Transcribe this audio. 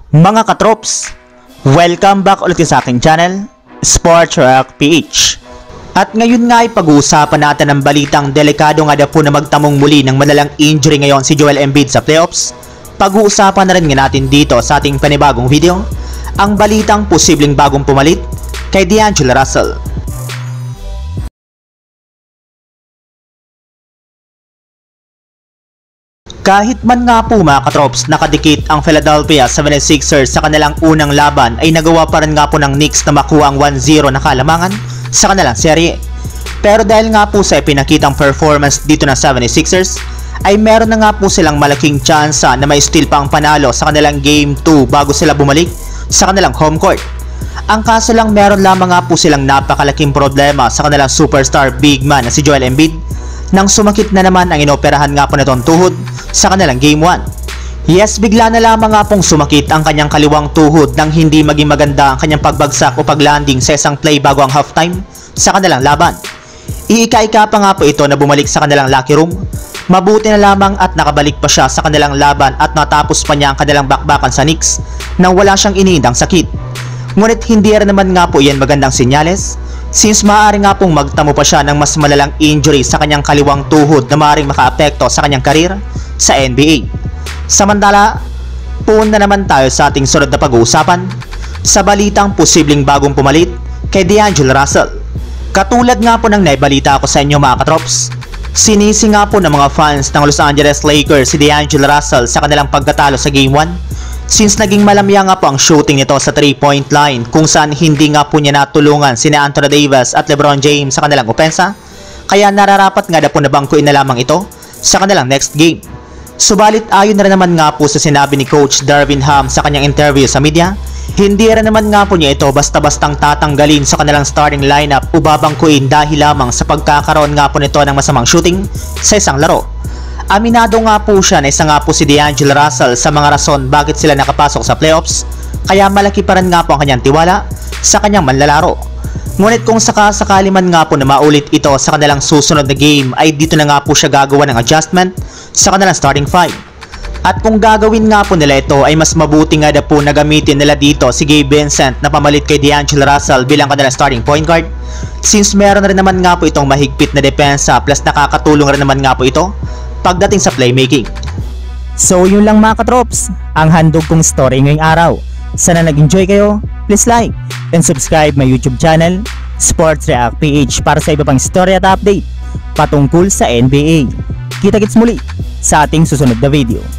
Mga katrops, welcome back ulit sa aking channel, Sports Rock PH. At ngayon nga ay pag-uusapan natin ang balitang delikado nga po na magtamong muli ng malalang injury ngayon si Joel Embiid sa playoffs. Pag-uusapan na rin nga natin dito sa ating panibagong video, ang balitang posibleng bagong pumalit kay D'Angelo Russell. Kahit man nga po mga katrops nakadikit ang Philadelphia 76ers sa kanilang unang laban ay nagawa pa rin nga po ng Knicks na makuha ang 1-0 na kalamangan sa kanilang serye. Pero dahil nga po sa ipinakitang performance dito ng 76ers ay meron na nga po silang malaking tsansa na may steal pa ang panalo sa kanilang Game 2 bago sila bumalik sa kanilang home court. Ang kaso lang meron lamang nga po silang napakalaking problema sa kanilang superstar big man na si Joel Embiid nang sumakit na naman ang inoperahan nga po nitong tuhod sa kanilang Game 1. Yes, bigla na lamang nga pong sumakit ang kanyang kaliwang tuhod nang hindi maging maganda ang kanyang pagbagsak o paglanding sa isang play bago ang halftime sa kanilang laban. Iika-ika pa nga po ito na bumalik sa kanilang locker room. Mabuti na lamang at nakabalik pa siya sa kanilang laban at natapos pa niya ang kanilang bakbakan sa Knicks nang wala siyang iniindang sakit. Ngunit hindi rin naman nga po yan magandang senyales, since maaari nga pong magtamo pa siya ng mas malalang injury sa kanyang kaliwang tuhod na maaaring makaapekto sa kanyang karir sa NBA. Samantala, puuna naman tayo sa ating sunod na pag-uusapan sa balitang posibleng bagong pumalit kay D'Angelo Russell. Katulad nga po ng naibalita ko sa inyo mga katrops, sinisi nga po ng mga fans ng Los Angeles Lakers si D'Angelo Russell sa kanilang pagkatalo sa Game 1 since naging malamya nga po ang shooting nito sa 3-point line kung saan hindi nga po niya natulungan sina Anthony Davis at LeBron James sa kanilang opensa, kaya nararapat nga na po na bangkuin na lamang ito sa kanilang next game. Subalit ayon na rin naman nga po sa sinabi ni Coach Darvin Ham sa kanyang interview sa media, hindi rin naman nga po niya ito basta-bastang tatanggalin sa kanilang starting lineup o babangkuin dahil lamang sa pagkakaroon nga po nito ng masamang shooting sa isang laro. Aminado nga po siya na isa nga po si D'Angelo Russell sa mga rason bakit sila nakapasok sa playoffs, kaya malaki pa rin nga po ang kanyang tiwala sa kanyang manlalaro. Ngunit kung sakasakali man nga po na maulit ito sa kanilang susunod na game ay dito na nga po siya gagawa ng adjustment sa kanilang starting five. At kung gagawin nga po nila ito ay mas mabuti nga na po na gamitin nila dito si Gabe Vincent na pamalit kay D'Angelo Russell bilang kanilang starting point guard, since meron rin naman nga po itong mahigpit na depensa plus nakakatulong rin naman nga po ito pagdating sa playmaking. So yun lang mga katrops, ang handog kong story ngayong araw. Sana nag-enjoy kayo, please like and subscribe my YouTube channel, Sports React PH, para sa iba pang story at update patungkol sa NBA. Kita-kits muli sa ating susunod na video.